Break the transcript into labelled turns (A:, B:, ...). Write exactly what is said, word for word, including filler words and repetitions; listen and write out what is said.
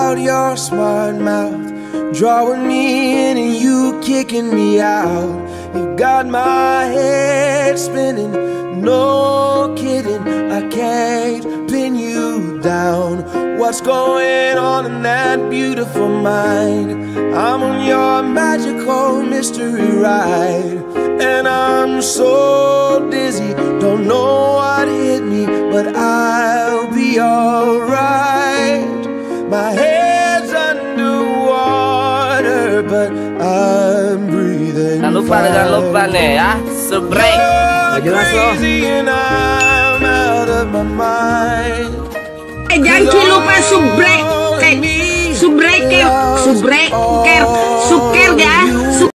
A: out your smart mouth, drawing me in and you kicking me out. You got my head spinning, no kidding, I can't pin you down. What's going on in that beautiful mind? I'm on your magical mystery ride, and I'm so dizzy, don't know what hit me, but I'll be alright. My head's underwater, but I'm breathing.
B: Jangan lupa, jangan lupa nih ya, subscribe.
A: Crazy and I'm out of my mind.
C: Eh, jangan lupa subscribe, eh, subscribe, subscribe, subscribe ya.